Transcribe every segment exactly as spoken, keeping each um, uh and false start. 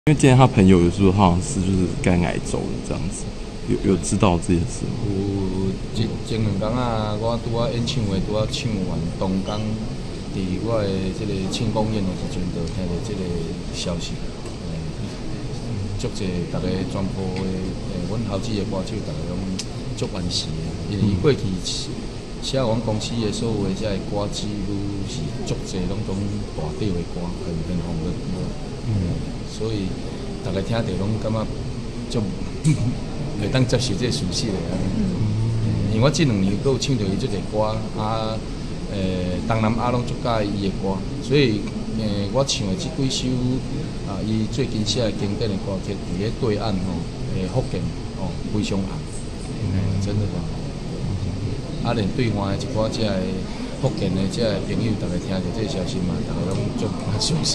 因为今天他朋友有说他好像是就是肝癌走了这样子，有有知道这件事吗？ 有前前两天啊，我拄啊演唱会拄啊唱完，同工伫我的这个庆功宴的时阵，就听到这个消息。足济大家全部的诶，阮后期的歌手，大家拢足惋惜的，因为过去写阮公司的所有的这歌几乎是足济拢种大调的歌，很很红的歌。嗯，所以大家听着拢感觉足袂当接受这个事实的。嗯，因为我这两年阁有唱着伊足济歌，啊，诶，东南亚拢足喜欢伊的歌，所以诶，我唱的这几首啊，伊最近写的经典的歌曲，伫咧对岸吼，诶，福建哦，非常红，嗯，真的很好。啊，连对岸的一寡这福建的这朋友，大家听着这个消息嘛，大家拢足伤心。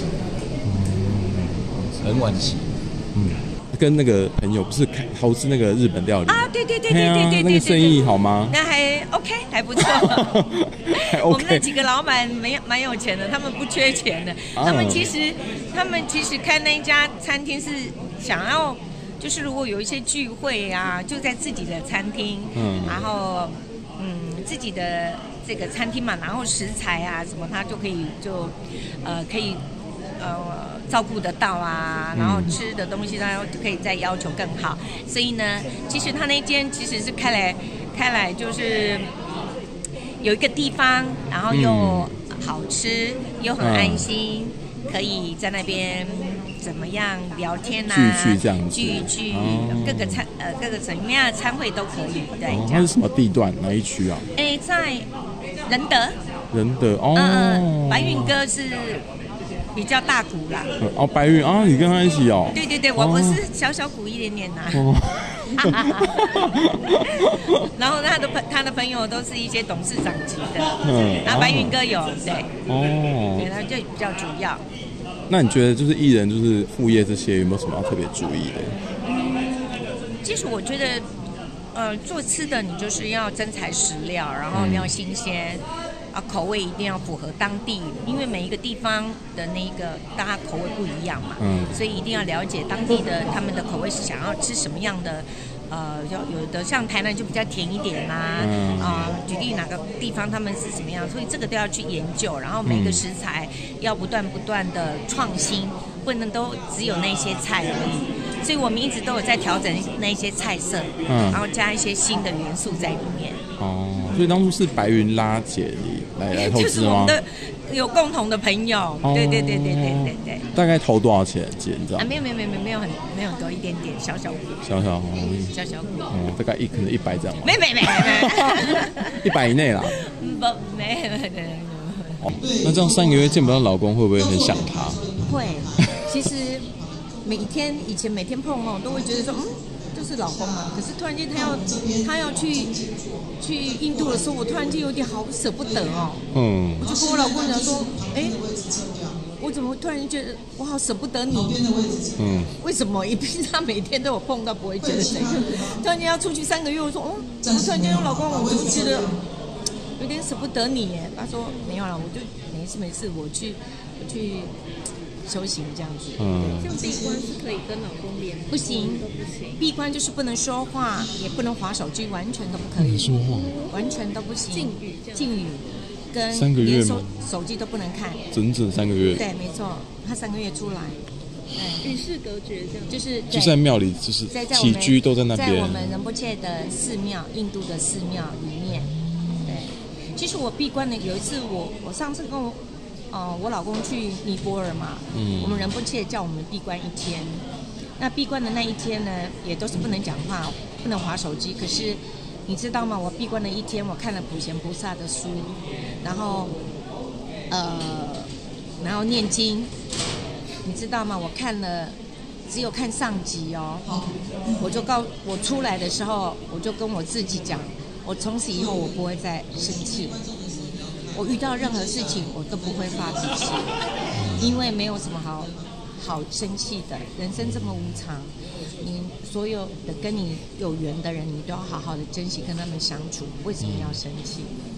很惋惜， 嗯，跟那个朋友不是投资那个日本料理啊，对对对对对对对， 那个生意好吗？ 那还 OK， 还不错。 还 OK。 我们那几个老板没蛮有钱的，他们不缺钱的。他们其实，他们其实开那一家餐厅是想要，就是如果有一些聚会啊，就在自己的餐厅，嗯，然后嗯自己的这个餐厅嘛，然后食材啊什么，他就可以就呃可以。呃，照顾得到啊，然后吃的东西他可以再要求更好，所以呢，其实他那间其实是开来开来就是有一个地方，然后又好吃，又很安心，可以在那边怎么样聊天啊， 聚聚这样子， 聚聚，各个餐呃各个什么样的餐会都可以，对。 哦，它是什么地段？哪一区啊？ 哎，在仁德。 仁德哦， 嗯嗯，白云哥是。比较大股啦， 哦，白云啊，你跟他一起哦？ 对对对，我我是小小股一点点呐。哦、然后他的朋他的朋友都是一些董事长级的，嗯，然后白云哥有对，哦，对，他就比较主要。 那你觉得就是艺人就是副业这些有没有什么要特别注意的？ 嗯，其实我觉得，呃，做吃的你就是要真材实料，然后你要新鲜。啊，口味一定要符合当地，因为每一个地方的那个大家口味不一样嘛，嗯，所以一定要了解当地的他们的口味是想要吃什么样的，呃，有有的像台南就比较甜一点啦，嗯，啊、呃，举例哪个地方他们是什么样，所以这个都要去研究，然后每个食材要不断不断的创新，不能都只有那些菜而已，所以我们一直都有在调整那些菜色，嗯，然后加一些新的元素在里面。哦， 所以当初是白云拉姐你来来投资吗？ 就是我们的有共同的朋友，哦、对对对对对对对。 大概投多少钱？姐，你知道？ 啊，没有没有没有没有很没有多一点点小小股。小小股。 小小股。 哦，大概一可能一百这样吗？ 没没没没。 一百以内啦。 不，没没没。 哦，那这样三个月见不到老公，会不会很想他？ 会，其实每天以前每天碰哦，都会觉得说嗯。就是老公嘛，可是突然间他要他要去去印度的时候，我突然间有点好舍不得哦。嗯，我就跟我老公讲说，哎，我怎么突然间觉得我好舍不得你？嗯，为什么？也平常每天都有碰到，不会觉得怎样。突然间要出去三个月，我说，哦，怎么突然间我老公，我就觉得有点舍不得你耶。他说没有了，我就没事没事，我去我去。修行这样子， 嗯，像闭关是可以跟老公连， 不行， 都不行。 闭关就是不能说话，也不能滑手机，完全都不可以。 说话， 完全都不行。 禁语， 禁语，跟三个月吗？ 手机都不能看， 整整三个月。 对，没错，他三个月出来， 对，与世隔绝这样。 就是就是在庙里，就是起居都在那边。 在我们仁波切的寺庙，印度的寺庙里面。对，其实我闭关呢，有一次我我上次跟我。哦、呃，我老公去尼泊尔嘛，嗯，我们仁波切叫我们闭关一天。那闭关的那一天呢，也都是不能讲话，不能滑手机。可是你知道吗？我闭关的一天，我看了普贤菩萨的书，然后呃，然后念经。你知道吗？我看了，只有看上集哦。我就告我出来的时候，我就跟我自己讲，我从此以后我不会再生气。我遇到任何事情，我都不会发脾气，因为没有什么好好生气的。人生这么无常，你所有的跟你有缘的人，你都要好好的珍惜，跟他们相处。为什么要生气？